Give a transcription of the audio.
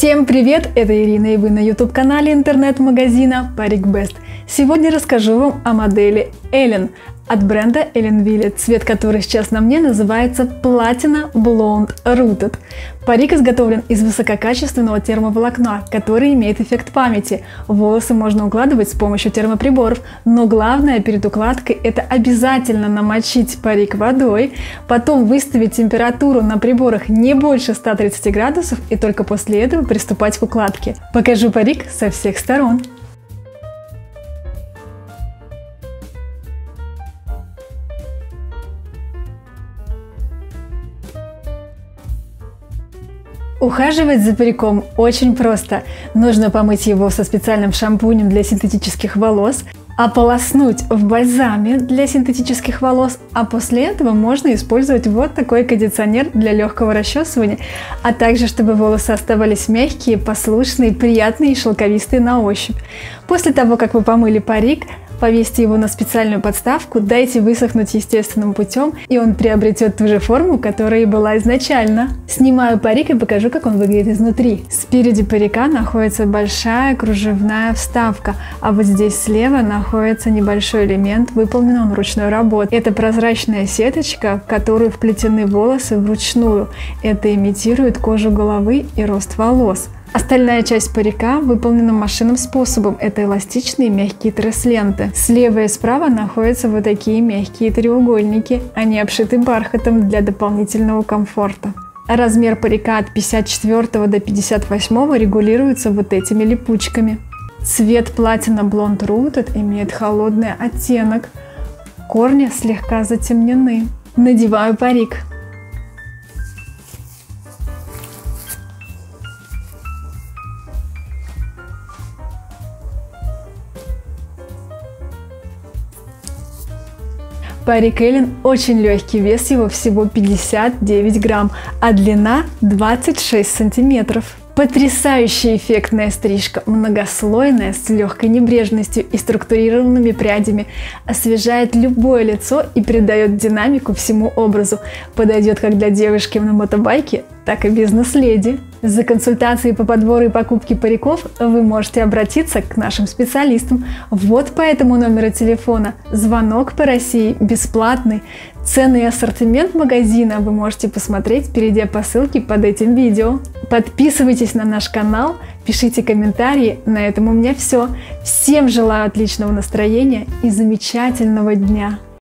Всем привет! Это Ирина, и вы на YouTube-канале интернет-магазина Парик Best. Сегодня расскажу вам о модели Ellen от бренда Ellen Wille, цвет которой сейчас на мне называется Platina Blonde Rooted. Парик изготовлен из высококачественного термоволокна, который имеет эффект памяти. Волосы можно укладывать с помощью термоприборов, но главное перед укладкой это обязательно намочить парик водой, потом выставить температуру на приборах не больше 130 градусов и только после этого приступать к укладке. Покажу парик со всех сторон. Ухаживать за париком очень просто. Нужно помыть его со специальным шампунем для синтетических волос, ополоснуть в бальзаме для синтетических волос, а после этого можно использовать вот такой кондиционер для легкого расчесывания, а также чтобы волосы оставались мягкие, послушные, приятные и шелковистые на ощупь. После того, как вы помыли парик, повесьте его на специальную подставку, дайте высохнуть естественным путем, и он приобретет ту же форму, которая и была изначально. Снимаю парик и покажу, как он выглядит изнутри. Спереди парика находится большая кружевная вставка, а вот здесь слева находится небольшой элемент, выполненный он ручной работой. Это прозрачная сеточка, в которую вплетены волосы вручную. Это имитирует кожу головы и рост волос. Остальная часть парика выполнена машинным способом. Это эластичные мягкие тресс-ленты. Слева и справа находятся вот такие мягкие треугольники. Они обшиты бархатом для дополнительного комфорта. Размер парика от 54 до 58 регулируется вот этими липучками. Цвет Platina Blonde Rooted имеет холодный оттенок. Корни слегка затемнены. Надеваю парик. Парик Ellen очень легкий, вес его всего 59 грамм, а длина 26 сантиметров. Потрясающая эффектная стрижка, многослойная, с легкой небрежностью и структурированными прядями, освежает любое лицо и придает динамику всему образу. Подойдет как для девушки на мотобайке, так и бизнес-леди. За консультацией по подбору и покупке париков вы можете обратиться к нашим специалистам. Вот по этому номеру телефона. Звонок по России бесплатный. Цены и ассортимент магазина вы можете посмотреть, перейдя по ссылке под этим видео. Подписывайтесь на наш канал, пишите комментарии. На этом у меня все. Всем желаю отличного настроения и замечательного дня!